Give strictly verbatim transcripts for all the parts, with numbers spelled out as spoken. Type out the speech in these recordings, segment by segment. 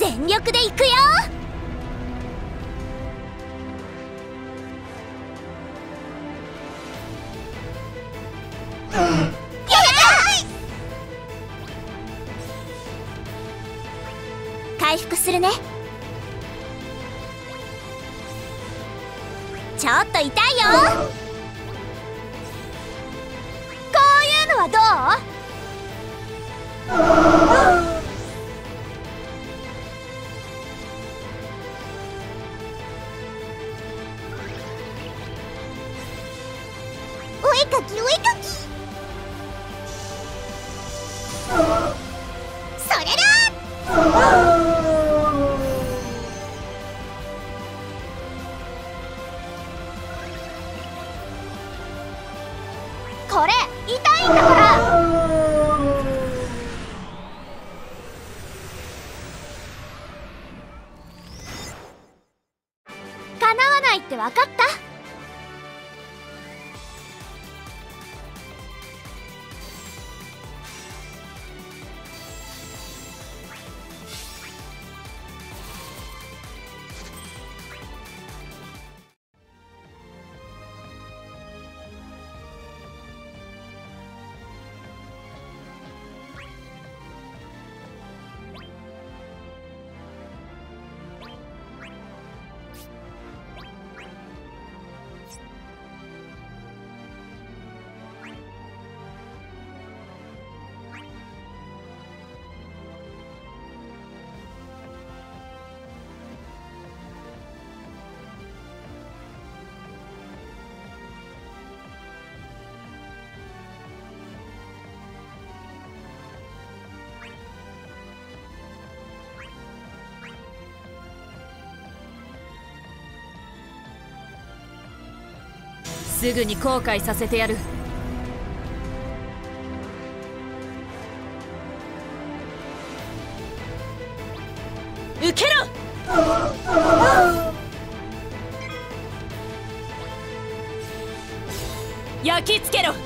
全力で行くよ。回復するね。ちょっと痛いよ。こういうのはどう？お絵かきお絵かき。それだ。これ痛いんだから。叶わないって分かった？ すぐに後悔させてやる。受けろ。焼き付けろ。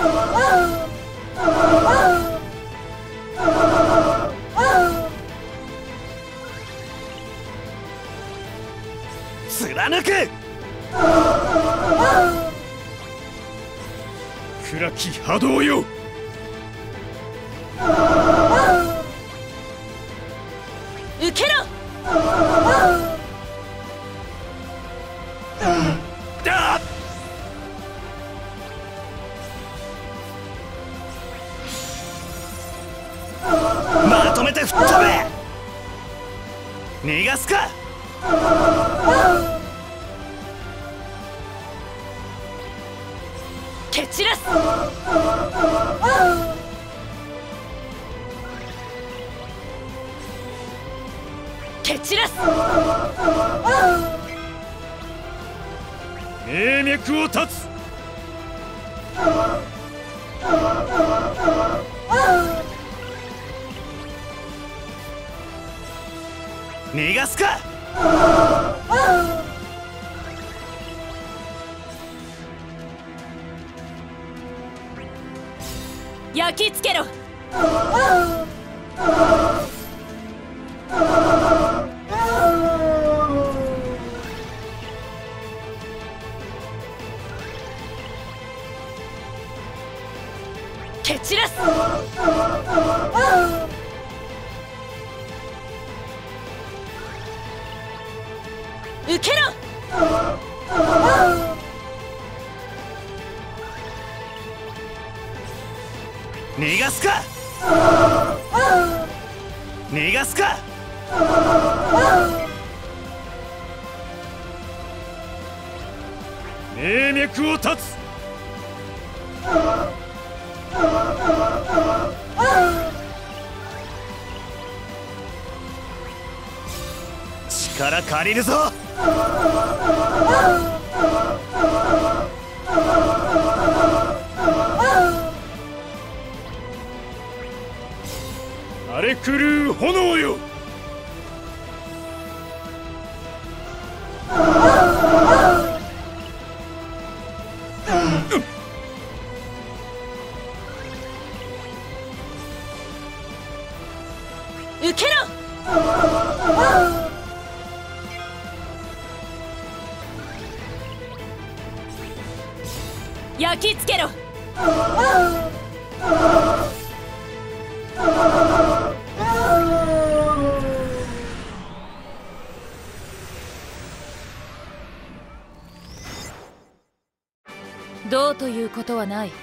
貫く。暗き波動よ。 受けろ。 だ。まとめて吹っ飛べ。逃がすか。 蹴散らす。蹴散らす。 命脈を断つ。逃がすか。 焼き付けろ。蹴散らす。受けろ。 逃がすか。逃がすか。命脈を断つ。力借りるぞ。荒れ狂う炎よ。 受けろ。 焼き付けろ。どうということはない。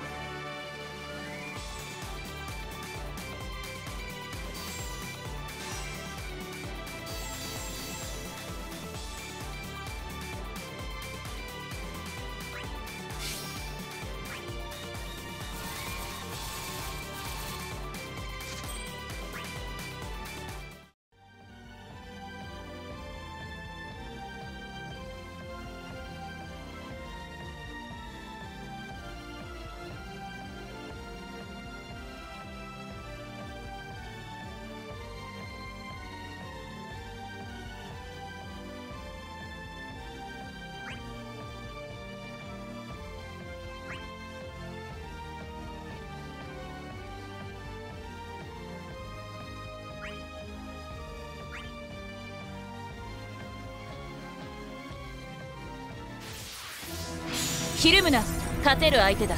ひるむな、勝てる相手だ。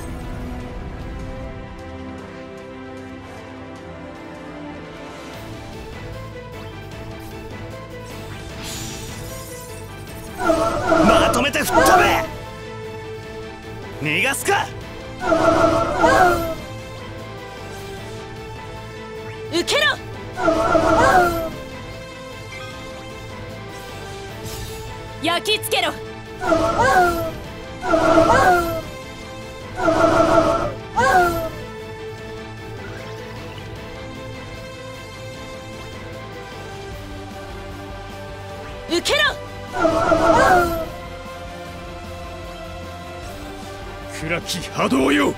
まとめて吹っ飛べ。逃がすか。 受けろ。焼き付けろ。受けろ。 暗き波動よ。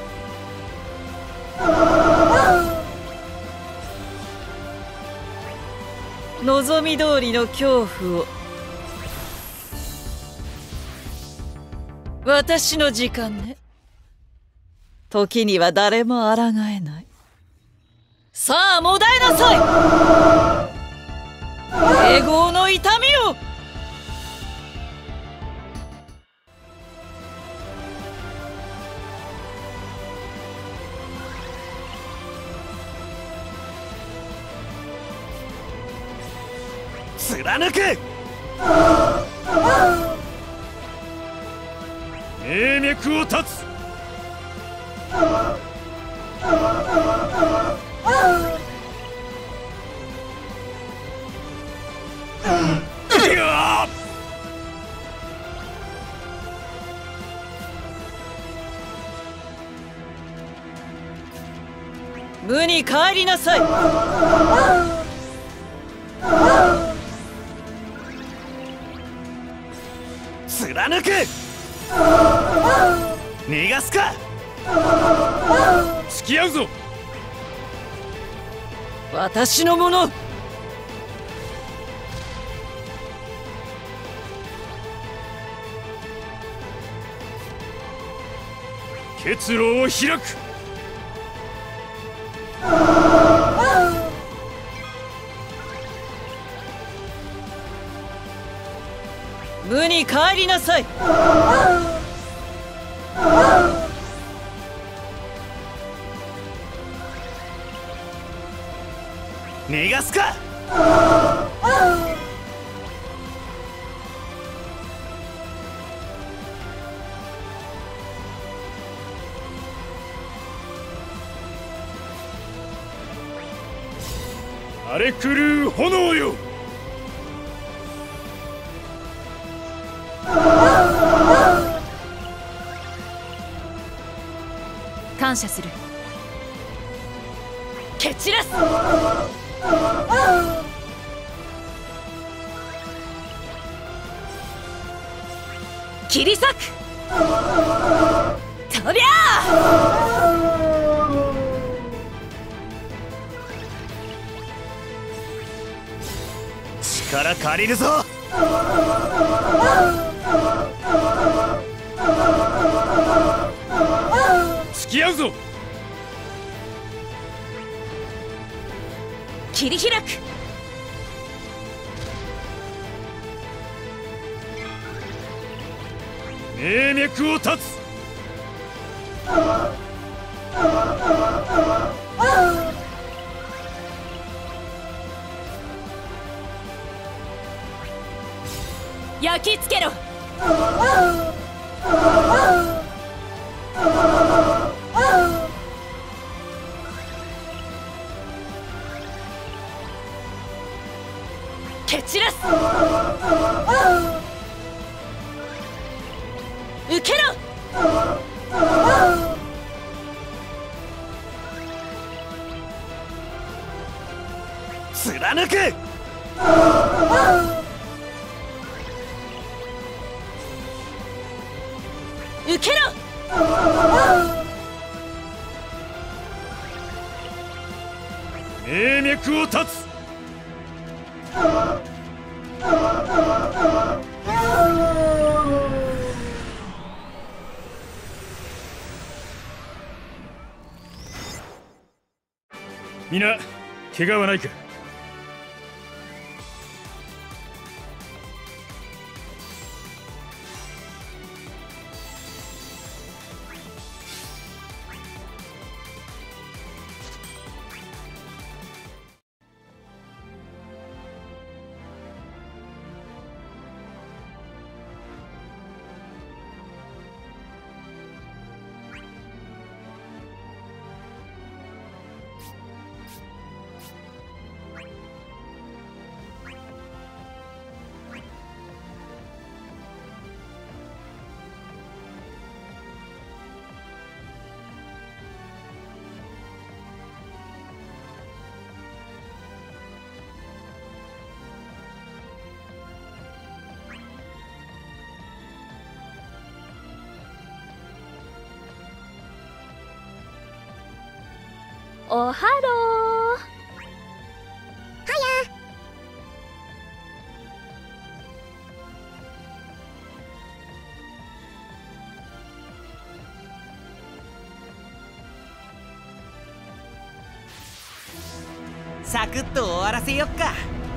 望み通りの恐怖を。私の時間ね。時には誰も抗えない。さあもだえなさい、永劫の痛みを。 貫く。命脈を断つ。いや無に帰りなさい。 貫く。逃がすか。付き合うぞ。 私のもの。 結露を開く。 無に帰りなさい。 逃がすか。荒れ狂う炎よ。 感謝する。蹴散らす。切り裂く。とりゃあ。 力借りるぞ。付き合うぞ。 切り開く。 命脈を断つ。 焼き付けろ。蹴散らす。受けろ。 貫く。 受けろ。 命脈を断つ。皆怪我はないか。 おはろー。はや。 サクッと終わらせよっか。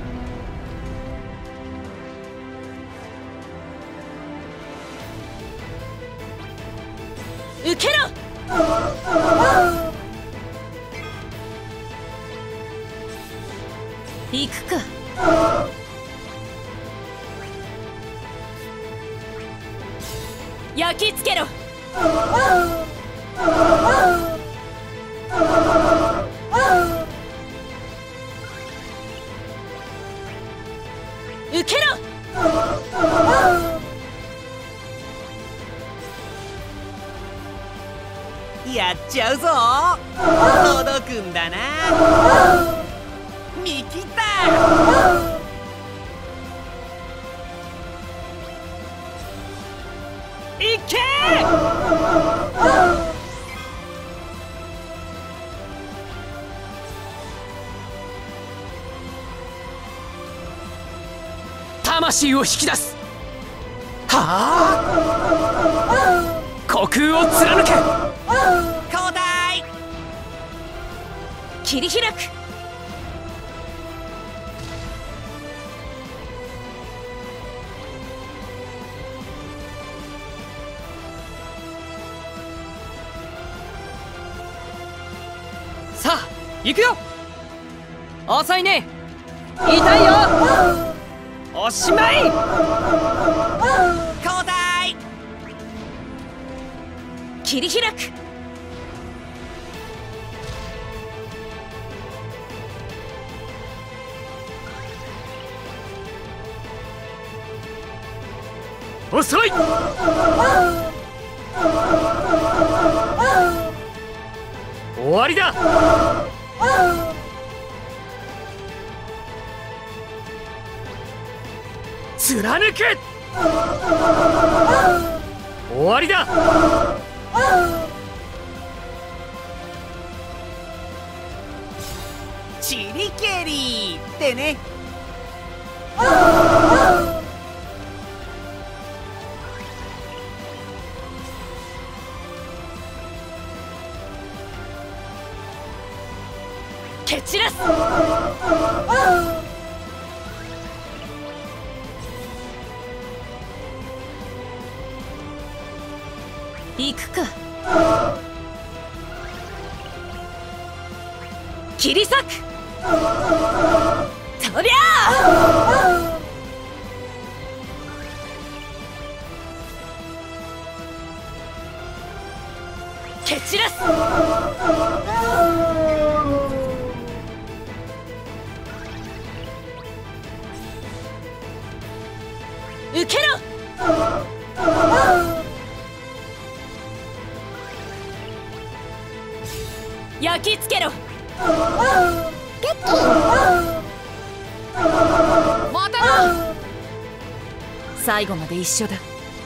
受けろ。行くか。焼き付けろ。受けろ。 やっちゃうぞ。届くんだな。見切った。 いけ。 魂を引き出す。はあ。虚空を貫け。交代。 切り開く。 さあ行くよ。遅いね。痛いよ。おしまい。交代。 切り開く。 遅い。終わりだ。貫け。終わりだ。 チリケリーってね。 蹴散らす。行くか。 切り裂く。とりゃあ蹴散らす。受けろ。焼き付けろ。またな。最後まで一緒だ。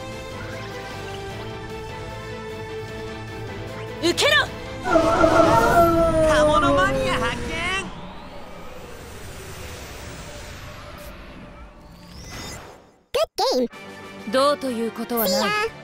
受けろ。 刃物マニア発見。 Good game. どうということはない。